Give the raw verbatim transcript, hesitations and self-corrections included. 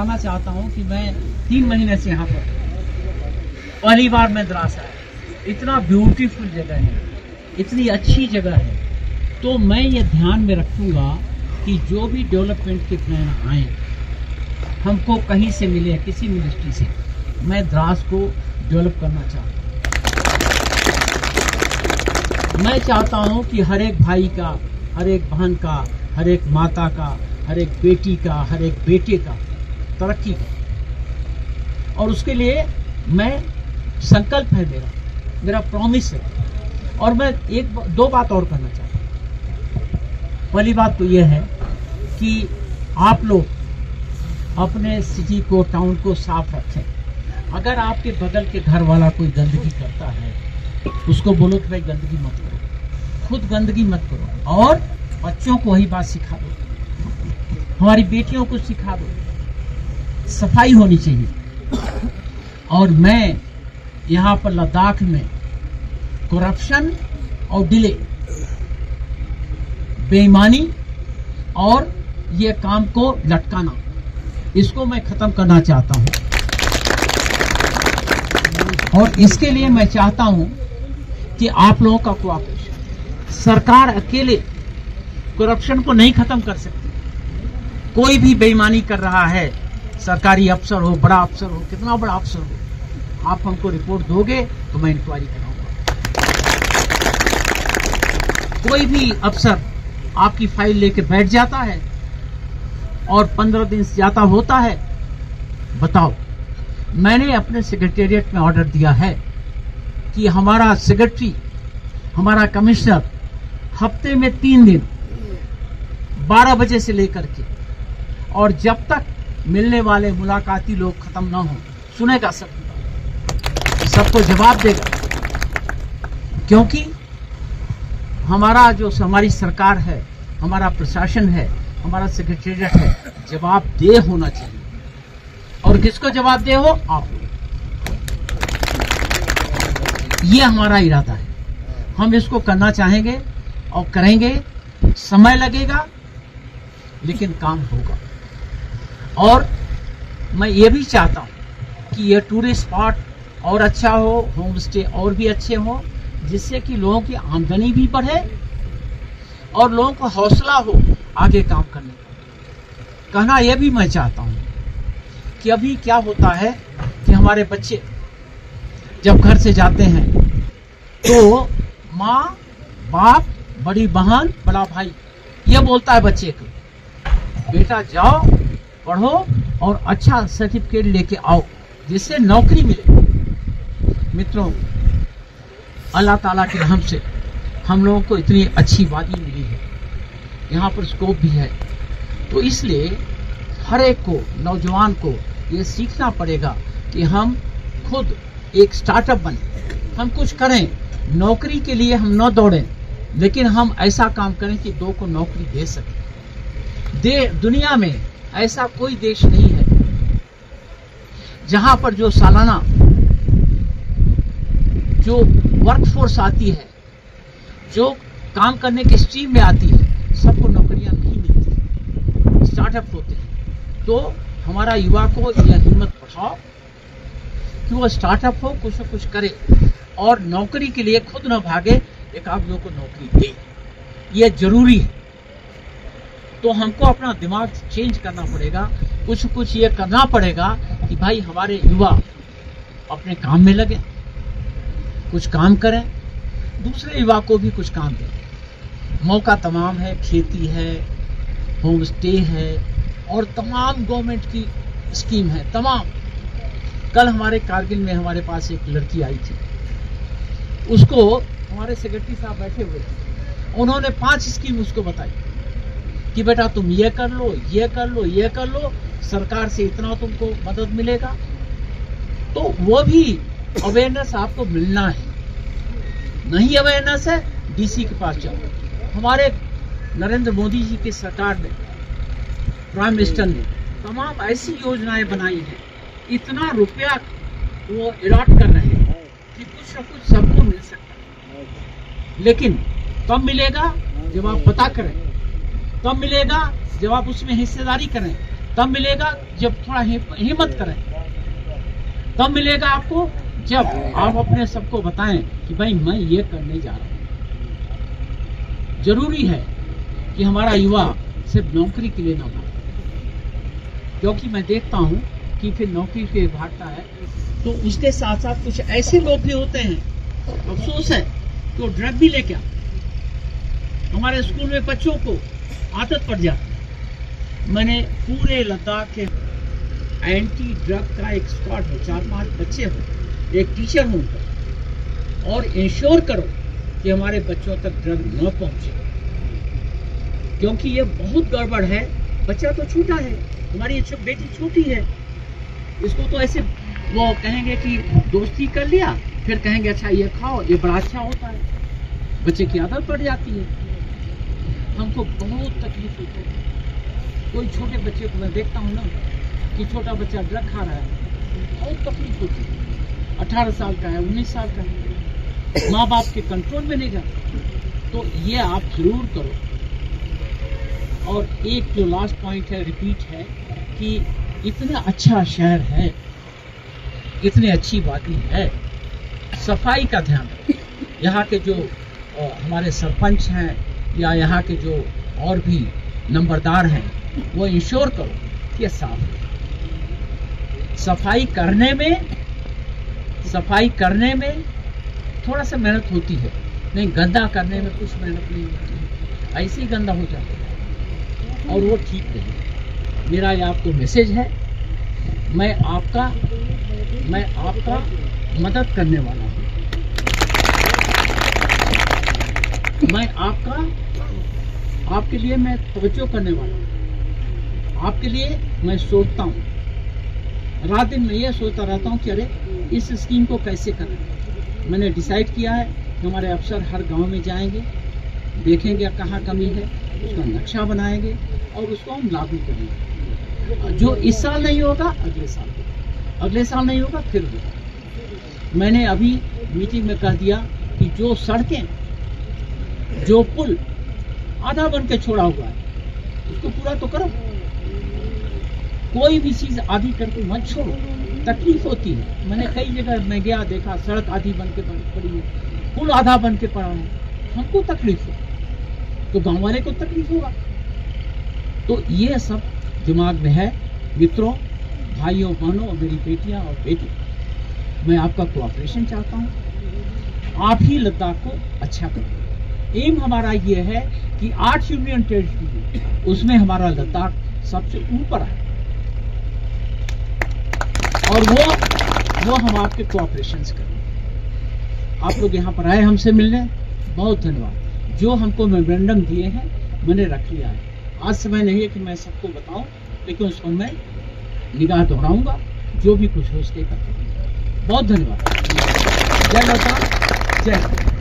बताना चाहता हूँ कि मैं तीन महीने से यहाँ पर पहली बार मैं द्रास आया। इतना ब्यूटीफुल जगह है, इतनी अच्छी जगह है। तो मैं ये ध्यान में रखूँगा कि जो भी डेवलपमेंट के प्लान आए हमको कहीं से मिले, किसी मिनिस्ट्री से, मैं द्रास को डेवलप करना चाहता हूँ। मैं चाहता हूँ कि हर एक भाई का, हर एक बहन का, हर एक माता का, हर एक बेटी का, हर एक बेटे का तरक्की का। और उसके लिए मैं संकल्प है मेरा, मेरा प्रॉमिस है। और मैं एक दो बात और करना चाहता हूँ। पहली बात तो यह है कि आप लोग अपने सिटी को, टाउन को साफ रखें। अगर आपके बगल के घर वाला कोई गंदगी करता है, उसको बोलो कि भाई गंदगी मत करो, खुद गंदगी मत करो। और बच्चों को वही बात सिखा दो, हमारी बेटियों को सिखा दो, सफाई होनी चाहिए। और मैं यहाँ पर लद्दाख में करप्शन और डिले, बेईमानी और ये काम को लटकाना, इसको मैं खत्म करना चाहता हूँ। और इसके लिए मैं चाहता हूँ कि आप लोगों का कोऑपरेशन। सरकार अकेले करप्शन को नहीं खत्म कर सकती। कोई भी बेईमानी कर रहा है, सरकारी अफसर हो, बड़ा अफसर हो, कितना बड़ा अफसर हो, आप हमको रिपोर्ट दोगे तो मैं इंक्वायरी कराऊंगा। कोई भी अफसर आपकी फाइल लेके बैठ जाता है और पंद्रह दिन से ज्यादा होता है, बताओ, मैंने अपने सेक्रेटेरिएट में ऑर्डर दिया है कि हमारा सेक्रेटरी, हमारा कमिश्नर हफ्ते में तीन दिन बारह बजे से लेकर के, और जब तक मिलने वाले मुलाकाती लोग खत्म ना हो, सुनेगा सब, सबको जवाब देगा। क्योंकि हमारा जो हमारी सरकार है, हमारा प्रशासन है, हमारा सेक्रेटेरिएट है, जवाबदेह होना चाहिए। और किसको जवाबदेह हो? आप। ये हमारा इरादा है, हम इसको करना चाहेंगे और करेंगे। समय लगेगा लेकिन काम होगा। और मैं ये भी चाहता हूं कि ये टूरिस्ट स्पॉट और अच्छा हो, होम स्टे और भी अच्छे हो, जिससे कि लोगों की आमदनी भी बढ़े और लोगों को हौसला हो आगे काम करने का। कहना यह भी मैं चाहता हूं कि अभी क्या होता है कि हमारे बच्चे जब घर से जाते हैं तो माँ, बाप, बड़ी बहन, बड़ा भाई ये बोलता है बच्चे को, बेटा जाओ, पढ़ो और अच्छा सर्टिफिकेट लेके आओ जिससे नौकरी मिले। मित्रों, अल्लाह ताला के रहम से हम लोगों को इतनी अच्छी वादी मिली है, यहाँ पर स्कोप भी है। तो इसलिए हर एक को, नौजवान को ये सीखना पड़ेगा कि हम खुद एक स्टार्टअप बने, हम कुछ करें। नौकरी के लिए हम न दौड़ें, लेकिन हम ऐसा काम करें कि दो को नौकरी दे सकें। दे दुनिया में ऐसा कोई देश नहीं है जहां पर जो सालाना जो वर्कफोर्स आती है, जो काम करने के स्ट्रीम में आती है, सबको नौकरियां नहीं मिलती, स्टार्टअप होते हैं। तो हमारा युवा को यह हिम्मत बढ़ाओ कि वो स्टार्टअप हो, कुछ न कुछ करे और नौकरी के लिए खुद न भागे, एक आप लोगों को नौकरी दे। ये जरूरी है। तो हमको अपना दिमाग चेंज करना पड़ेगा, कुछ कुछ ये करना पड़ेगा कि भाई हमारे युवा अपने काम में लगे, कुछ काम करें, दूसरे युवा को भी कुछ काम दें। मौका तमाम है, खेती है, होम स्टे है और तमाम गवर्नमेंट की स्कीम है, तमाम। कल हमारे कारगिल में हमारे पास एक लड़की आई थी, उसको हमारे सेक्रेटरी साहब बैठे हुए थे, उन्होंने पांच स्कीम उसको बताई कि बेटा तुम ये कर लो, ये कर लो, ये कर लो, सरकार से इतना तुमको मदद मिलेगा। तो वो भी अवेयरनेस आपको मिलना है। नहीं अवेयरनेस है, डीसी के पास जाओ। हमारे नरेंद्र मोदी जी की सरकार ने, प्राइम मिनिस्टर ने तमाम ऐसी योजनाएं बनाई हैं, इतना रुपया वो अलॉट कर रहे हैं कि कुछ न कुछ सबको मिल सकता है। लेकिन कब मिलेगा? जब आप पता करें, तब मिलेगा जब आप उसमें हिस्सेदारी करें, तब मिलेगा जब थोड़ा हिम्मत करें, तब मिलेगा आपको जब आप अपने सबको बताएं कि भाई मैं ये करने जा रहा हूं। जरूरी है कि हमारा युवा सिर्फ नौकरी के लिए ना भागे, क्योंकि मैं देखता हूं कि फिर नौकरी के भागता है तो उसके साथ साथ कुछ ऐसे लोग भी होते हैं, अफसोस है, तो ड्रग भी लेके आते। हमारे स्कूल में बच्चों को आदत पड़ जाती है। मैंने पूरे लद्दाख के एंटी ड्रग का एक स्क्वाड हो, चार पांच बच्चे हो, एक टीचर हो उनका, और इंश्योर करो कि हमारे बच्चों तक ड्रग न पहुंचे, क्योंकि ये बहुत गड़बड़ है। बच्चा तो छोटा है, हमारी बेटी छोटी है, इसको तो ऐसे वो कहेंगे कि दोस्ती कर लिया, फिर कहेंगे अच्छा ये खाओ, ये बड़ा अच्छा होता है, बच्चे की आदत पड़ जाती है। हमको बहुत तकलीफ होती है। कोई छोटे बच्चे को मैं देखता हूँ ना कि छोटा बच्चा ड्रग खा रहा है, बहुत तकलीफ होती है। अठारह साल का है, उन्नीस साल का है, माँ बाप के कंट्रोल में नहीं जाता। तो ये आप जरूर करो। और एक जो लास्ट पॉइंट है, रिपीट है कि इतना अच्छा शहर है, इतनी अच्छी वादी है, सफाई का ध्यान रखें। यहाँ के जो हमारे सरपंच हैं या यहाँ के जो और भी नंबरदार हैं, वो इंश्योर करो कि ये साफ है। सफाई करने में सफाई करने में थोड़ा सा मेहनत होती है, नहीं गंदा करने में कुछ मेहनत नहीं होती है, ऐसे ही गंदा हो जाता है और वो ठीक नहीं। मेरा ये आपको मैसेज है, मैं आपका मैं आपका मदद करने वाला हूँ, मैं आपका आपके लिए मैं तवज्जो करने वाला हूँ, आपके लिए मैं सोचता हूँ, रात दिन मैं ये सोचता रहता हूँ कि अरे इस स्कीम को कैसे करें। मैंने डिसाइड किया है कि हमारे अफसर हर गांव में जाएंगे, देखेंगे कहाँ कमी है, उसका नक्शा बनाएंगे और उसको हम लागू करेंगे। जो इस साल नहीं होगा अगले साल होगा, अगले साल नहीं होगा फिर होगा। मैंने अभी मीटिंग में कह दिया कि जो सड़कें, जो पुल आधा बन के छोड़ा हुआ है उसको पूरा तो करो। कोई भी चीज आधी करके मत छोड़ो, तकलीफ होती है। मैंने कई जगह मैं गया, देखा सड़क आधी बन के पड़ी है, पुल आधा बन के पड़ा है, हमको तकलीफ हो तो गांव वाले को तकलीफ होगा। तो ये सब दिमाग में है। मित्रों, भाइयों बहनों और मेरी बेटियां और बेटी, मैं आपका कोऑपरेशन चाहता हूं, आप ही लद्दाख को अच्छा करें। एम हमारा ये है कि आठ यूनियन टेरिटरी, उसमें हमारा लद्दाख सबसे ऊपर है और वो वो हम आपके कोऑपरेशन करें। आप लोग यहाँ पर आए हमसे मिलने, बहुत धन्यवाद। जो हमको मेमोरेंडम दिए हैं मैंने रख लिया है। आज समय नहीं है कि मैं सबको बताऊं, लेकिन उसको मैं निगाह दोहराऊंगा, जो भी कुछ हो उसके करते। बहुत धन्यवाद। जय लद्दाख, जय।